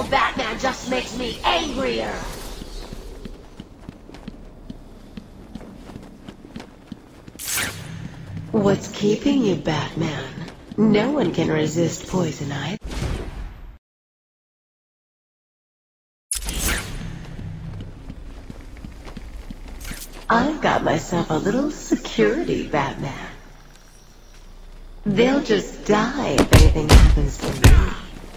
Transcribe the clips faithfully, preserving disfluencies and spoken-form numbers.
Evil Batman just makes me angrier! What's keeping you, Batman? No one can resist poison ivy. I've got myself a little security, Batman. They'll just die if anything happens to me.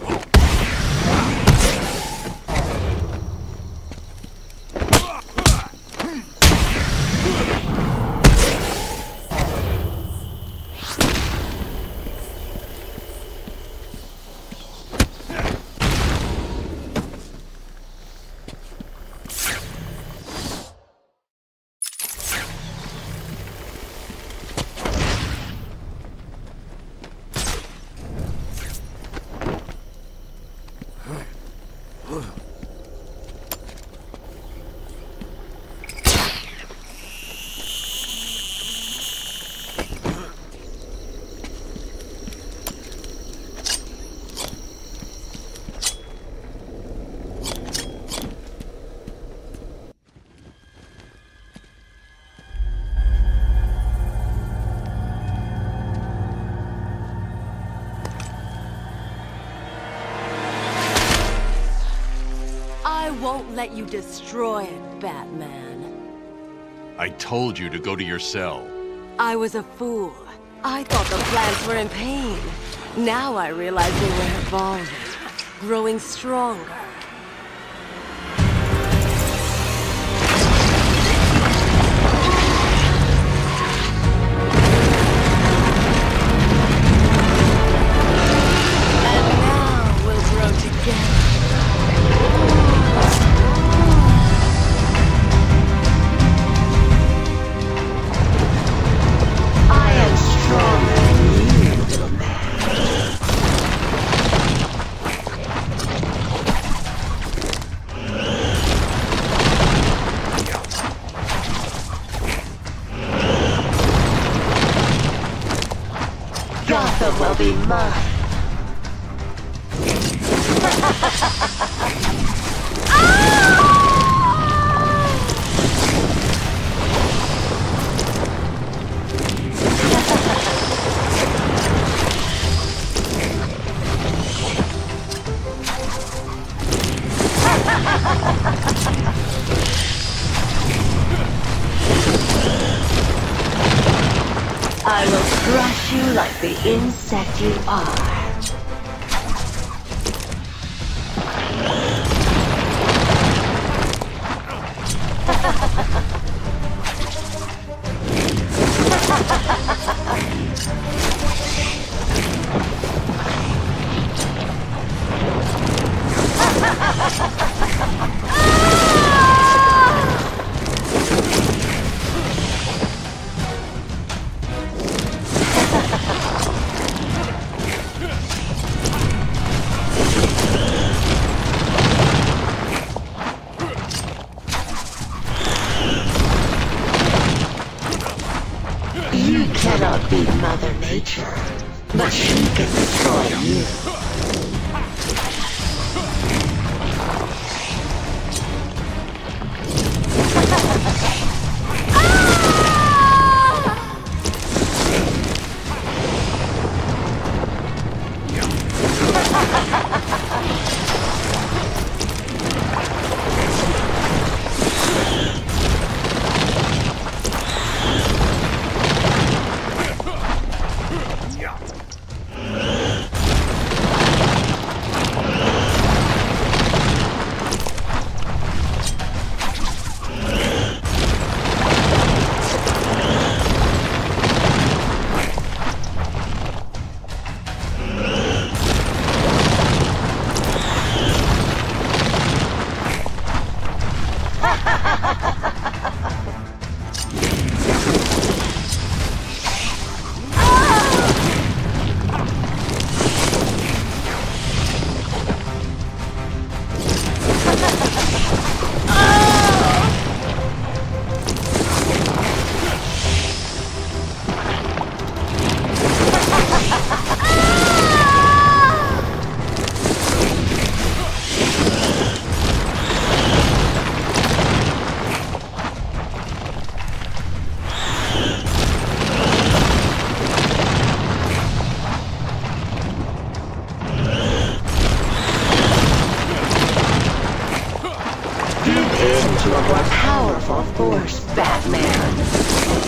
I won't let you destroy it, Batman. I told you to go to your cell. I was a fool. I thought the plants were in pain. Now I realize they were evolving, growing stronger. And now we'll grow together. Gotham will be mine. I will crush you like the insect you are. You cannot beat Mother Nature, but she can destroy you. to a more powerful force, Batman.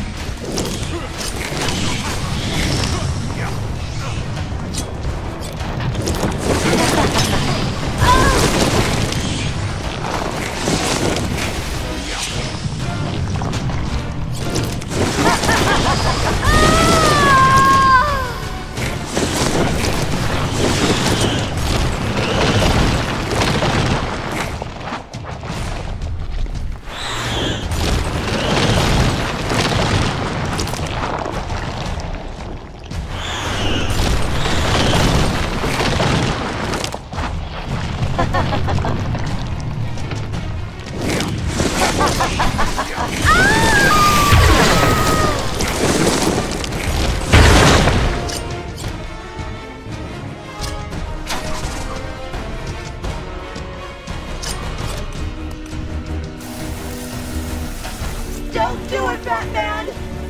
Don't do it, Batman!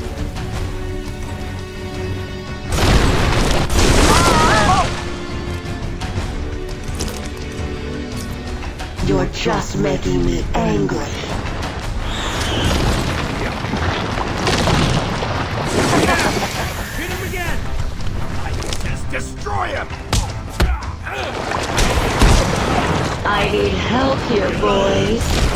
You're just making me angry. Hit him again! I just destroy him! I need help here, boys.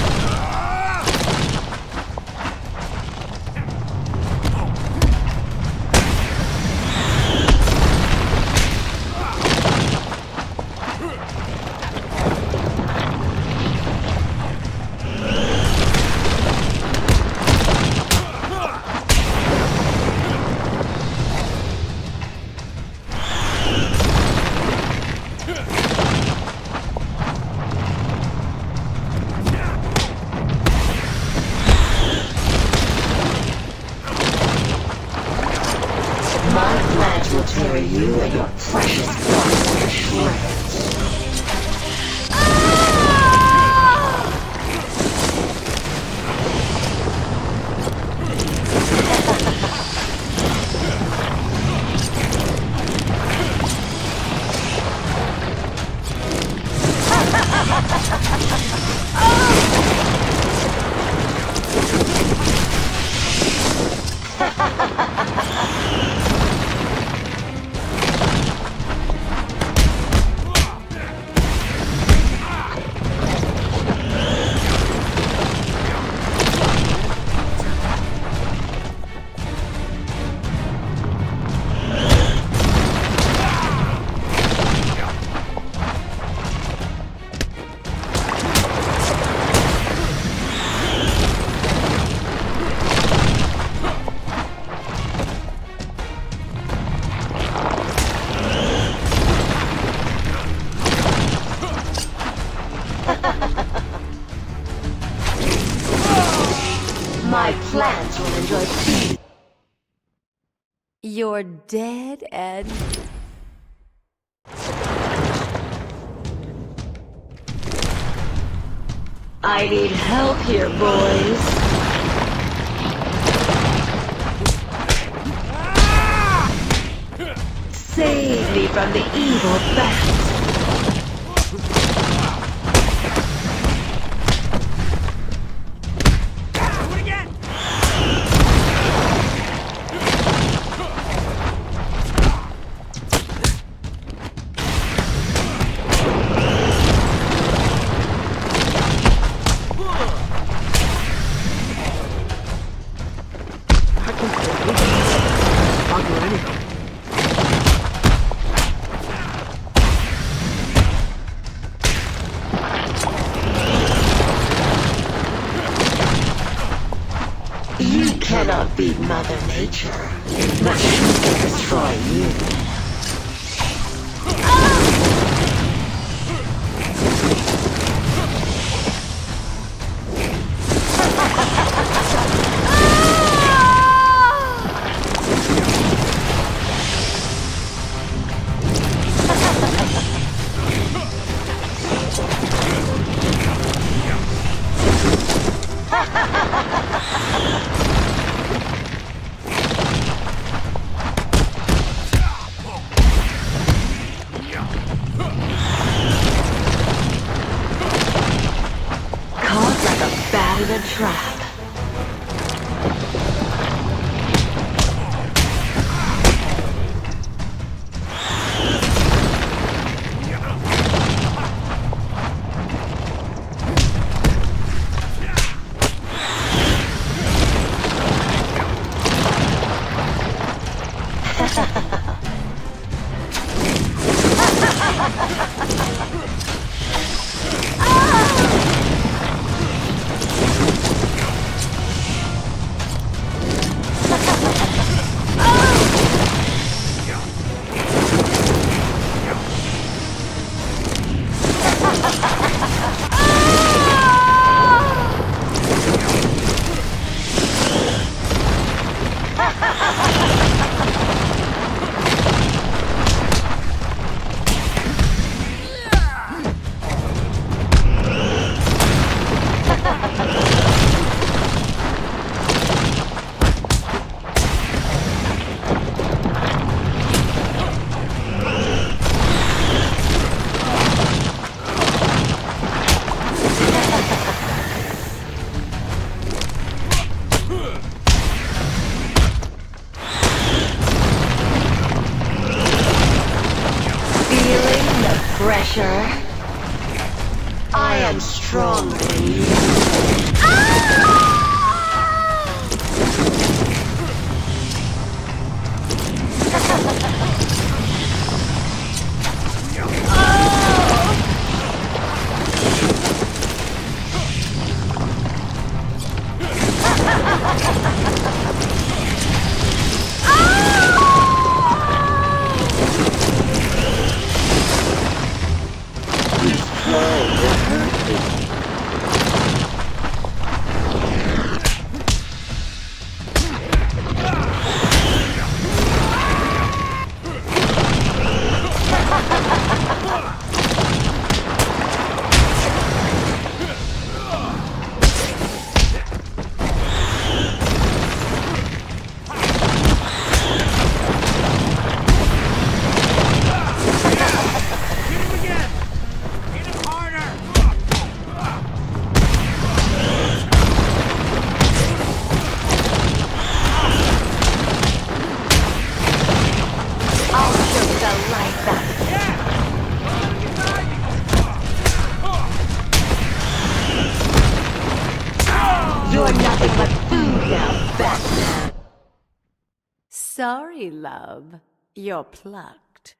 My plans will tear you and your precious body to shreds. My plants will enjoy peace. You're dead, Ed. I need help here, boys. Save me from the evil bat. You cannot beat Mother Nature, but she can destroy you. trap. Pressure. I am stronger than you. You're nothing but food now, Batman. Sorry, love. You're plucked.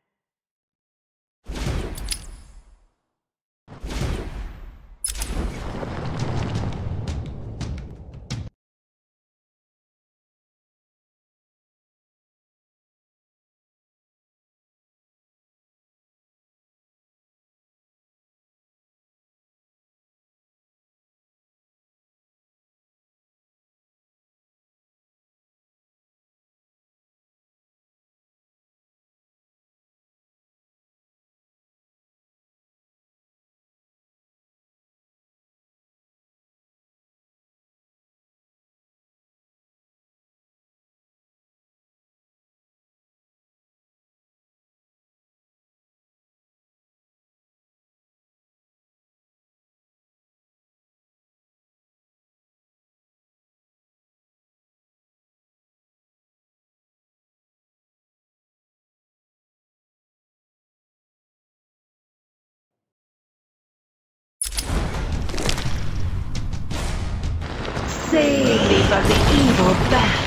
Save me from the evil bat.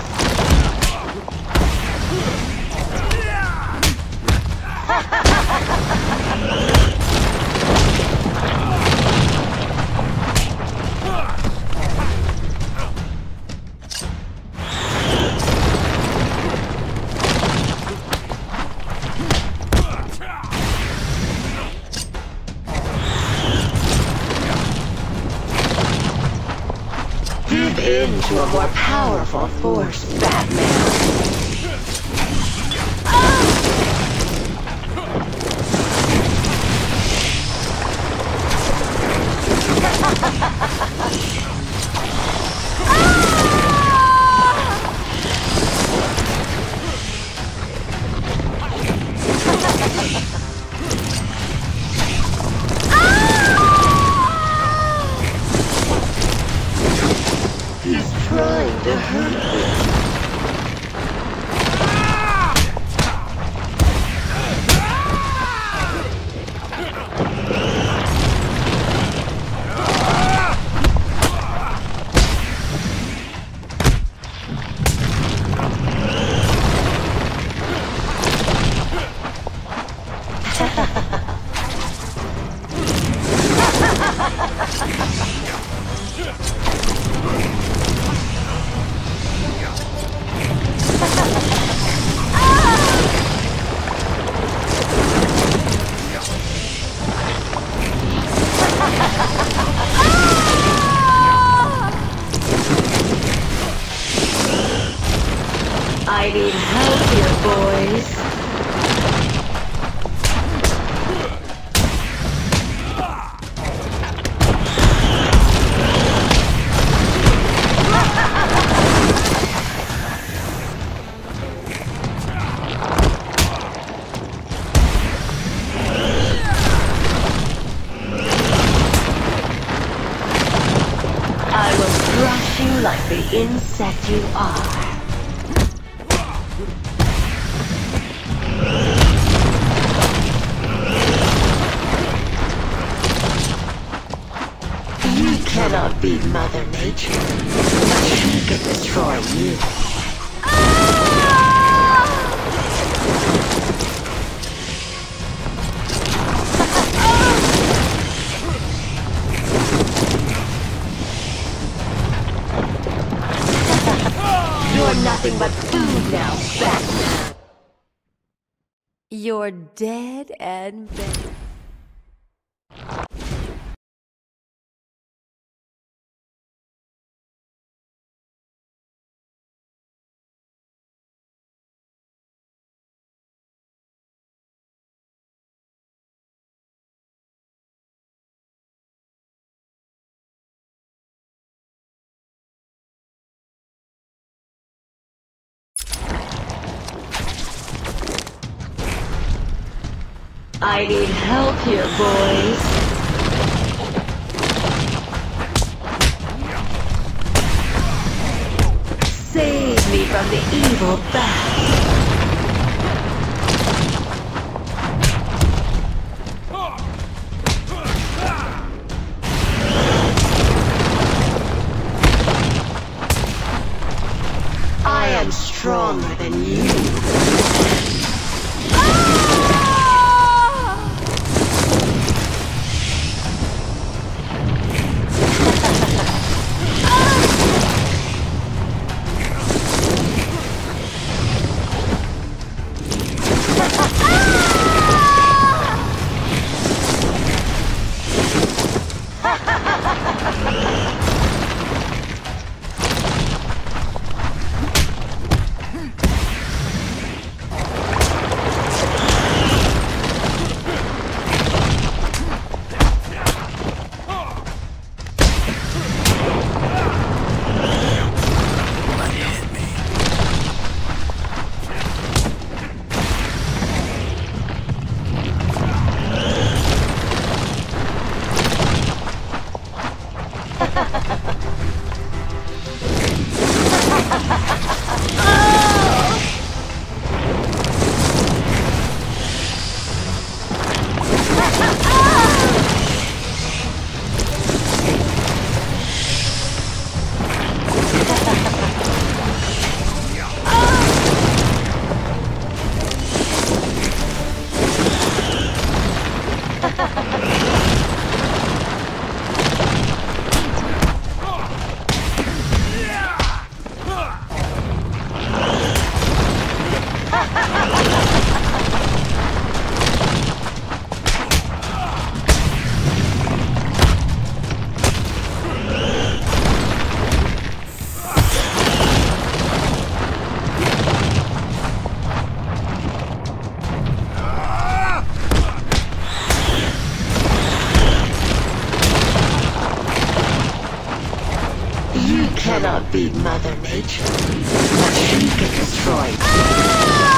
Give in to a more powerful force, Batman. I need help here, boys. I will crush you like the insect you are. You cannot beat Mother Nature, but she can destroy you. You're nothing but food now, Batman. You're dead and buried. I need help here, boys. Save me from the evil bat. I am stronger than you. You cannot beat Mother Nature, but she can destroy you.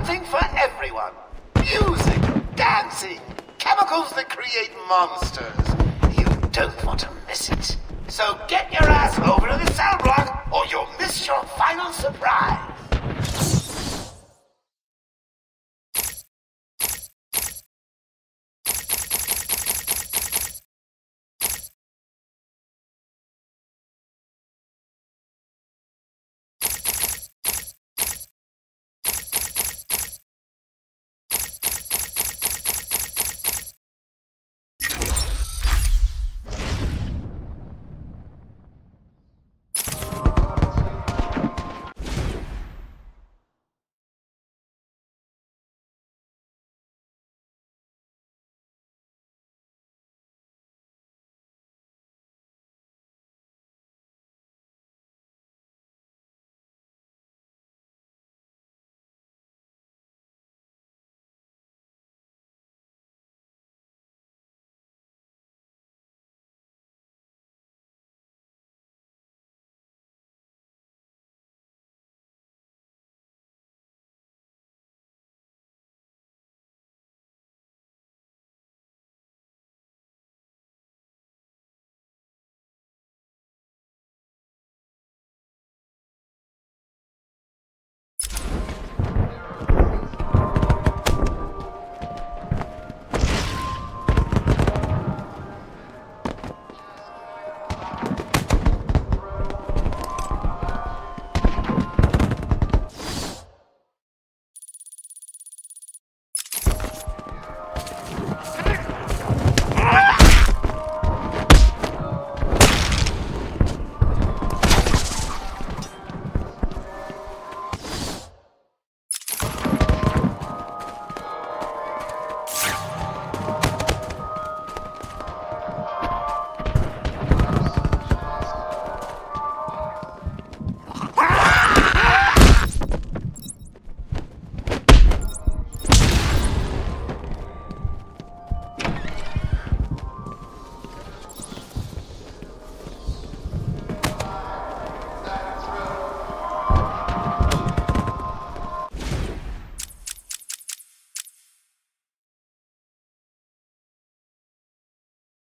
something for everyone. Music, dancing, chemicals that create monsters. You don't want to miss it. So get your ass over to the cell block, or you'll miss your final surprise.